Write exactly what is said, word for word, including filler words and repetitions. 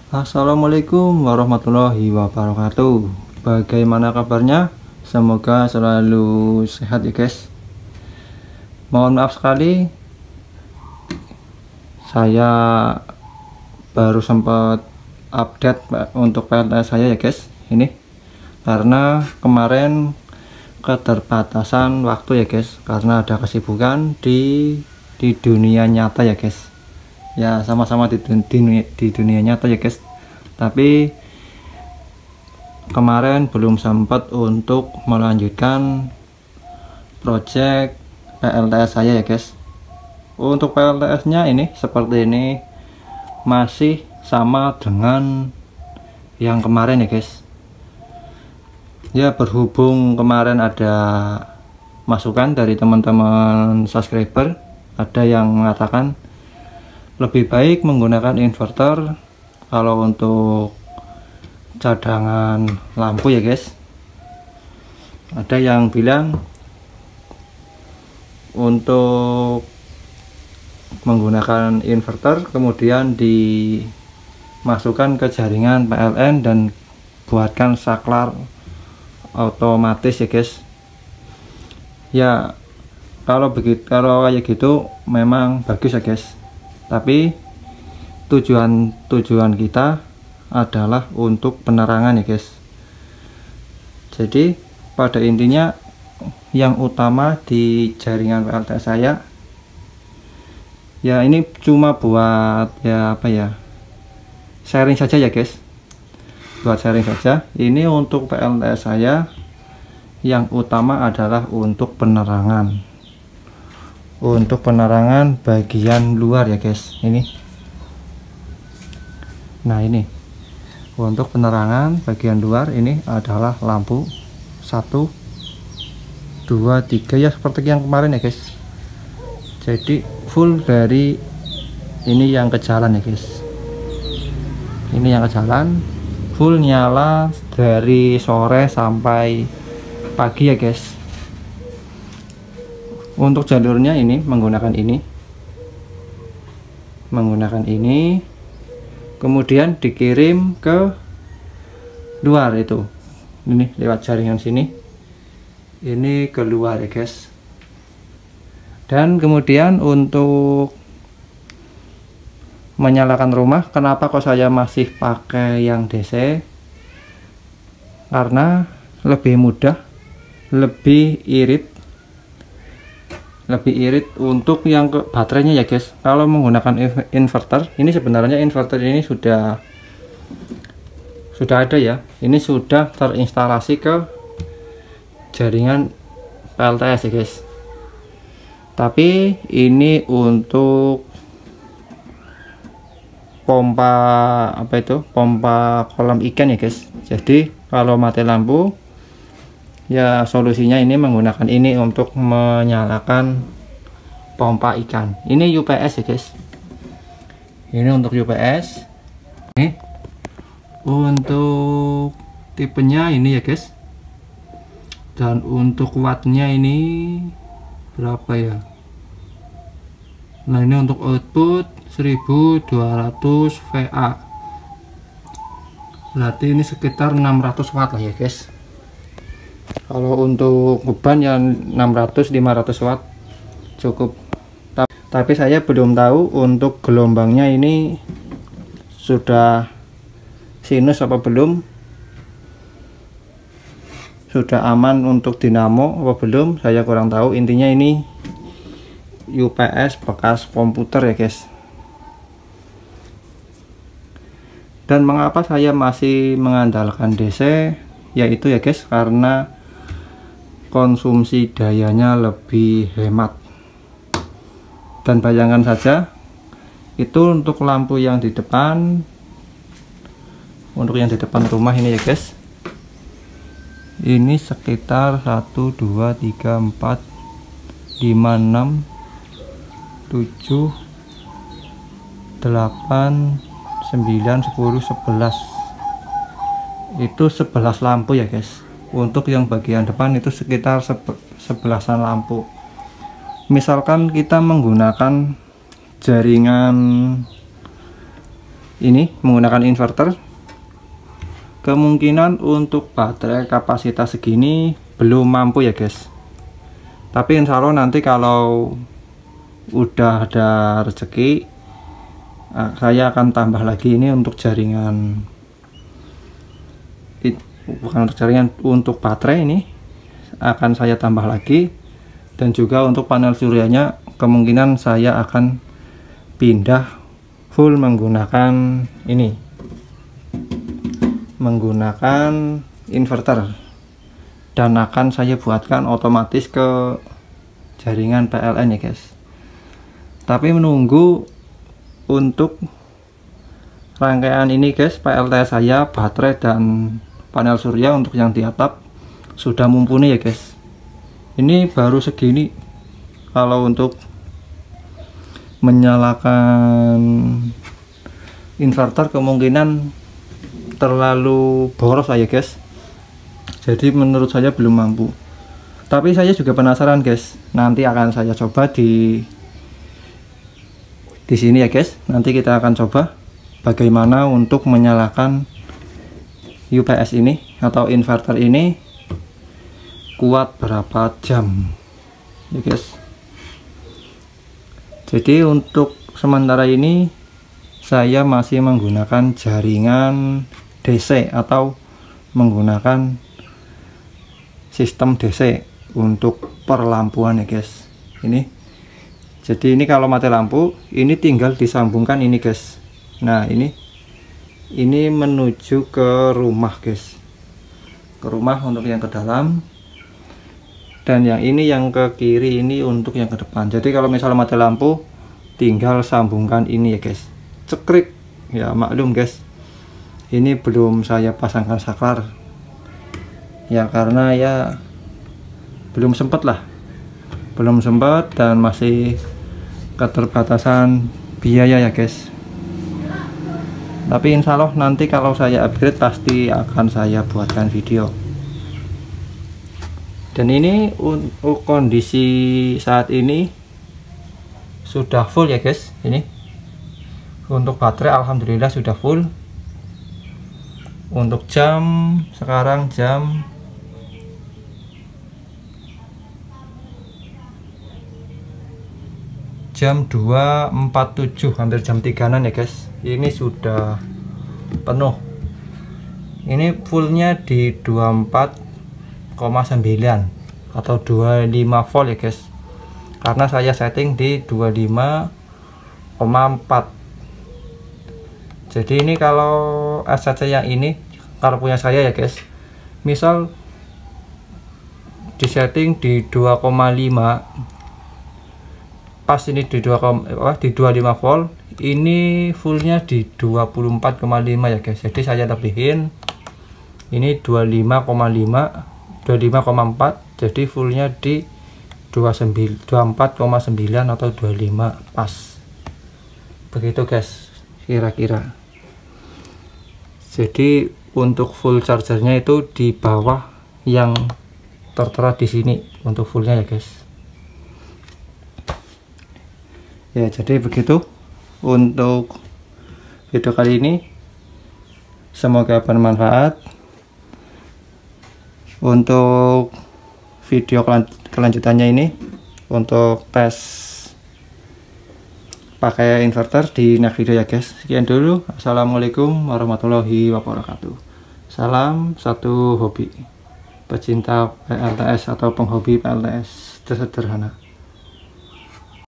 Assalamualaikum warahmatullahi wabarakatuh. Bagaimana kabarnya? Semoga selalu sehat ya guys. Mohon maaf sekali, saya baru sempat update untuk P L T S saya ya guys. Ini karena kemarin keterbatasan waktu ya guys, karena ada kesibukan di di dunia nyata ya guys. Ya sama-sama di, di, di dunia nyata ya guys, tapi kemarin belum sempat untuk melanjutkan project P L T S saya ya guys. Untuk P L T S nya ini seperti ini, masih sama dengan yang kemarin ya guys. Ya berhubung kemarin ada masukan dari teman-teman subscriber, ada yang mengatakan lebih baik menggunakan inverter kalau untuk cadangan lampu ya guys. Ada yang bilang untuk menggunakan inverter kemudian dimasukkan ke jaringan P L N dan buatkan saklar otomatis ya guys. Ya kalau begitu, kalau kayak gitu memang bagus ya guys, tapi tujuan tujuan kita adalah untuk penerangan ya guys. Jadi pada intinya yang utama di jaringan P L T S saya ya ini cuma buat ya apa ya, sharing saja ya guys, buat sharing saja. Ini untuk P L T S saya yang utama adalah untuk penerangan, untuk penerangan bagian luar ya guys. Ini nah ini untuk penerangan bagian luar, ini adalah lampu satu dua tiga ya seperti yang kemarin ya guys. Jadi full dari ini yang ke jalan ya guys, ini yang ke jalan full nyala dari sore sampai pagi ya guys. Untuk jalurnya ini menggunakan ini menggunakan ini kemudian dikirim ke luar, itu ini lewat jaringan sini, ini keluar ya guys. Dan kemudian untuk menyalakan rumah, kenapa kok saya masih pakai yang D C? Karena lebih mudah, lebih irit lebih irit untuk yang ke baterainya ya guys. Kalau menggunakan inverter, ini sebenarnya inverter ini sudah sudah ada ya, ini sudah terinstalasi ke jaringan P L T S ya guys. Tapi ini untuk pompa apa itu, pompa kolam ikan ya guys. Jadi kalau mati lampu ya solusinya ini menggunakan ini untuk menyalakan pompa ikan. Ini U P S ya guys, ini untuk U P S. Ini untuk tipenya ini ya guys, dan untuk wattnya ini berapa ya. Nah ini untuk output seribu dua ratus volt, berarti ini sekitar enam ratus watt lah ya guys. Kalau untuk beban yang enam ratus lima ratus watt cukup. Tapi saya belum tahu untuk gelombangnya ini sudah sinus apa belum, sudah aman untuk dinamo apa belum, saya kurang tahu. Intinya ini U P S bekas komputer ya guys. Dan mengapa saya masih mengandalkan D C, yaitu ya guys, karena konsumsi dayanya lebih hemat. Dan bayangkan saja, itu untuk lampu yang di depan, untuk yang di depan rumah ini ya guys, ini sekitar satu dua tiga empat lima enam tujuh delapan sembilan sepuluh sebelas, itu sebelas lampu ya guys. Untuk yang bagian depan itu sekitar sebelasan lampu. Misalkan kita menggunakan jaringan ini menggunakan inverter, kemungkinan untuk baterai kapasitas segini belum mampu ya guys. Tapi insya Allah nanti kalau udah ada rezeki, saya akan tambah lagi ini untuk jaringan, bukan untuk jaringan, untuk baterai ini akan saya tambah lagi. Dan juga untuk panel suryanya kemungkinan saya akan pindah full menggunakan ini, menggunakan inverter, dan akan saya buatkan otomatis ke jaringan P L N ya guys. Tapi menunggu untuk rangkaian ini guys, P L T saya, baterai dan panel surya untuk yang di atap sudah mumpuni ya guys. Ini baru segini. Kalau untuk menyalakan inverter kemungkinan terlalu boros ya guys. Jadi menurut saya belum mampu. Tapi saya juga penasaran guys. Nanti akan saya coba di di sini ya guys. Nanti kita akan coba bagaimana untuk menyalakan U P S ini atau inverter ini kuat berapa jam ya guys. Jadi untuk sementara ini saya masih menggunakan jaringan D C atau menggunakan sistem D C untuk perlampuan ya guys. Ini jadi ini kalau mati lampu ini tinggal disambungkan ini guys. Nah ini ini menuju ke rumah guys, ke rumah untuk yang ke dalam, dan yang ini yang ke kiri ini untuk yang ke depan. Jadi kalau misalnya mati lampu tinggal sambungkan ini ya guys, cekrik ya, maklum guys ini belum saya pasangkan saklar ya, karena ya belum sempat lah belum sempat dan masih keterbatasan biaya ya guys. Tapi insya Allah nanti kalau saya upgrade pasti akan saya buatkan video. Dan ini untuk kondisi saat ini sudah full ya guys. Ini untuk baterai alhamdulillah sudah full. Untuk jam sekarang jam jam dua empat puluh tujuh, hampir jam tigaan ya guys. Ini sudah penuh. Ini fullnya di dua puluh empat koma sembilan atau dua puluh lima volt ya guys, karena saya setting di dua puluh lima koma empat. Jadi ini kalau S C C yang ini, kalau punya saya ya guys, misal di setting di dua koma lima, pas ini di dua, di dua puluh lima volt, ini fullnya di dua puluh empat koma lima ya guys. Jadi saya lebihin ini dua puluh lima koma lima, dua puluh lima koma empat, jadi fullnya di dua puluh empat koma sembilan atau dua puluh lima, pas begitu guys kira-kira. Jadi untuk full chargernya itu di bawah yang tertera di sini untuk fullnya ya guys. Ya jadi begitu untuk video kali ini, semoga bermanfaat. Untuk video kelanjutannya ini untuk tes pakai inverter di next video ya guys. Sekian dulu, assalamualaikum warahmatullahi wabarakatuh. Salam satu hobi, pecinta P L T S atau penghobi P L T S sederhana.